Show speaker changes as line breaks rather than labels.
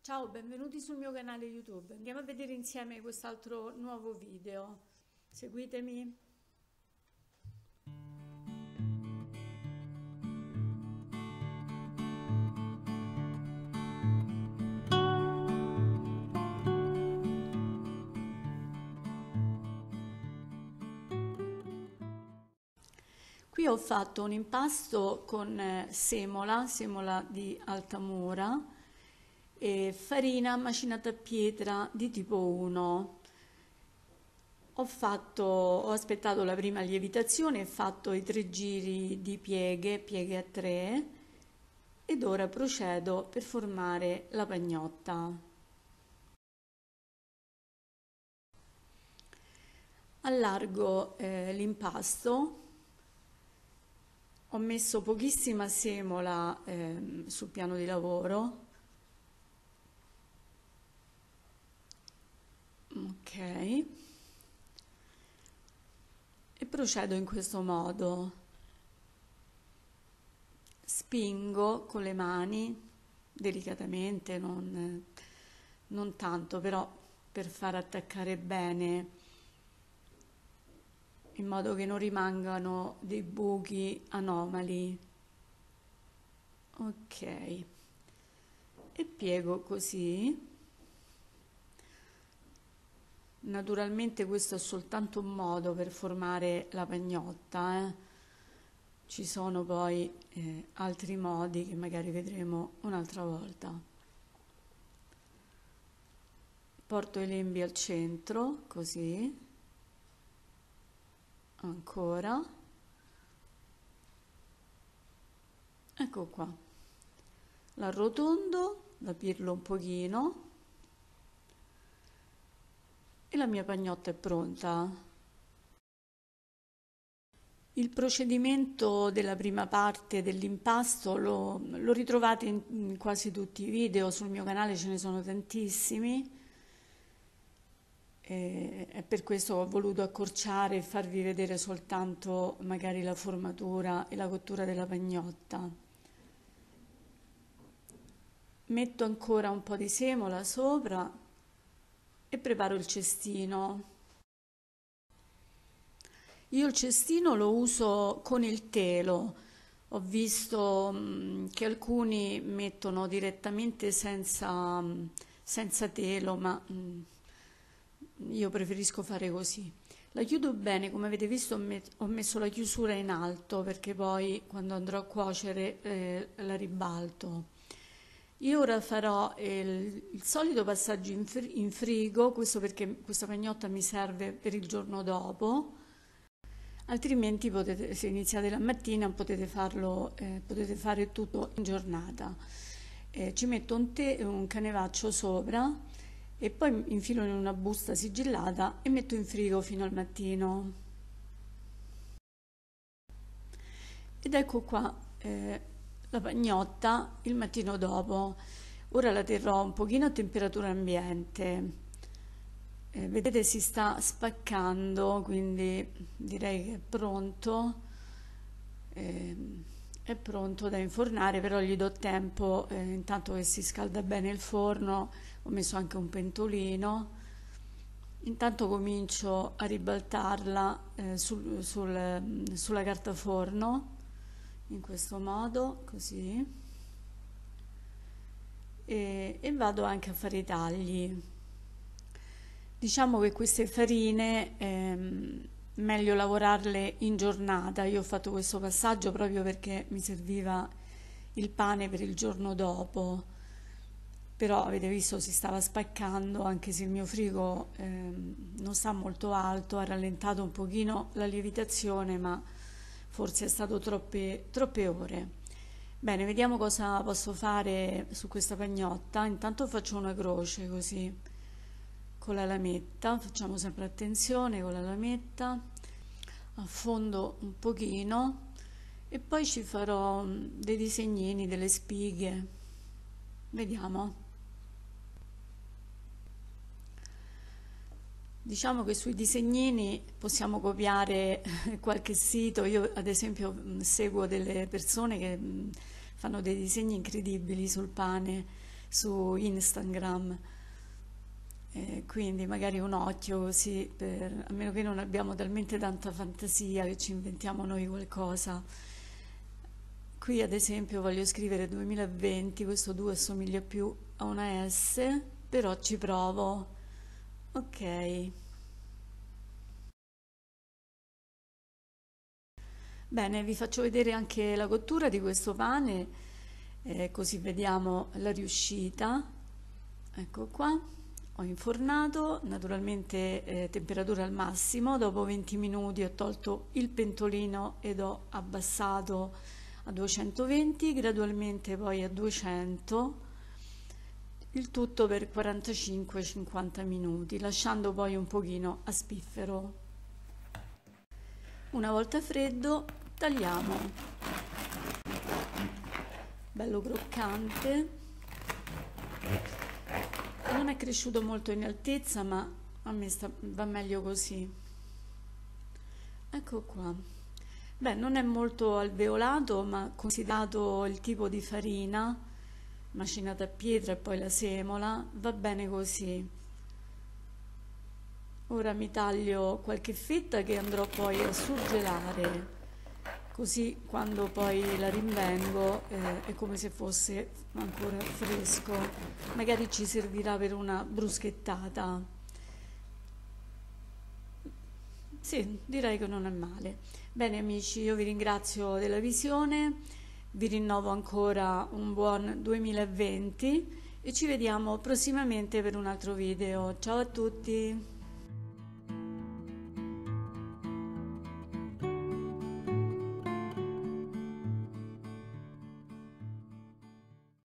Ciao, benvenuti sul mio canale YouTube. Andiamo a vedere insieme quest'altro nuovo video. Seguitemi. Qui ho fatto un impasto con semola di Altamura e farina macinata a pietra di tipo 1. Ho aspettato la prima lievitazione e fatto i 3 giri di pieghe a 3 ed ora procedo per formare la pagnotta. Allargo l'impasto. Ho messo pochissima semola sul piano di lavoro. Ok. E procedo in questo modo. Spingo con le mani, delicatamente, non tanto, però per far attaccare bene, in modo che non rimangano dei buchi anomali. Ok. E piego così. Naturalmente questo è soltanto un modo per formare la pagnotta, Ci sono poi altri modi che magari vedremo un'altra volta. Porto i lembi al centro, così. Ancora. Ecco qua. L'arrotondo, la pirlo un pochino. E la mia pagnotta è pronta. Il procedimento della prima parte dell'impasto lo ritrovate in quasi tutti i video, sul mio canale ce ne sono tantissimi. È per questo che ho voluto accorciare e farvi vedere soltanto magari la formatura e la cottura della pagnotta. Metto ancora un po' di semola sopra e preparo il cestino. Io il cestino lo uso con il telo. Ho visto che alcuni mettono direttamente senza telo, ma io preferisco fare così. La chiudo bene, come avete visto ho messo la chiusura in alto perché poi quando andrò a cuocere la ribalto. Io ora farò il solito passaggio in frigo, questo perché questa pagnotta mi serve per il giorno dopo, altrimenti se iniziate la mattina potete fare tutto in giornata. Ci metto un canevaccio sopra e poi infilo in una busta sigillata e metto in frigo fino al mattino. Ed ecco qua la pagnotta il mattino dopo. Ora la terrò un pochino a temperatura ambiente. Vedete si sta spaccando, quindi direi che è pronto da infornare, però gli do tempo intanto che si scalda bene il forno. Ho messo anche un pentolino. Intanto comincio a ribaltarla sulla carta forno in questo modo, così, e vado anche a fare i tagli. Diciamo che queste farine meglio lavorarle in giornata. Io ho fatto questo passaggio proprio perché mi serviva il pane per il giorno dopo, però avete visto si stava spaccando, anche se il mio frigo non sta molto alto, ha rallentato un pochino la lievitazione, ma forse è stato troppe ore. Bene, vediamo cosa posso fare su questa pagnotta. Intanto faccio una croce così con la lametta, facciamo sempre attenzione con la lametta, affondo un pochino e poi ci farò dei disegnini, delle spighe. Vediamo. Diciamo che sui disegnini possiamo copiare qualche sito. Io ad esempio seguo delle persone che fanno dei disegni incredibili sul pane, su Instagram. Quindi magari un occhio così, a meno che non abbiamo talmente tanta fantasia che ci inventiamo noi qualcosa. Qui ad esempio voglio scrivere 2020, questo 2 assomiglia più a una S, però ci provo. Ok. Bene, vi faccio vedere anche la cottura di questo pane, così vediamo la riuscita. Ecco qua, ho infornato, naturalmente temperatura al massimo, dopo 20 minuti ho tolto il pentolino ed ho abbassato a 220, gradualmente poi a 200, il tutto per 45-50 minuti, lasciando poi un pochino a spiffero. Una volta freddo tagliamo, bello croccante, non è cresciuto molto in altezza ma a me va meglio così. Ecco qua. Beh, non è molto alveolato, ma considerato il tipo di farina macinata a pietra e poi la semola, va bene così. Ora mi taglio qualche fetta che andrò poi a surgelare, così quando poi la rinvengo è come se fosse ancora fresco. Magari ci servirà per una bruschettata. Sì, direi che non è male. Bene amici, io vi ringrazio della visione, vi rinnovo ancora un buon 2020 e ci vediamo prossimamente per un altro video. Ciao a tutti!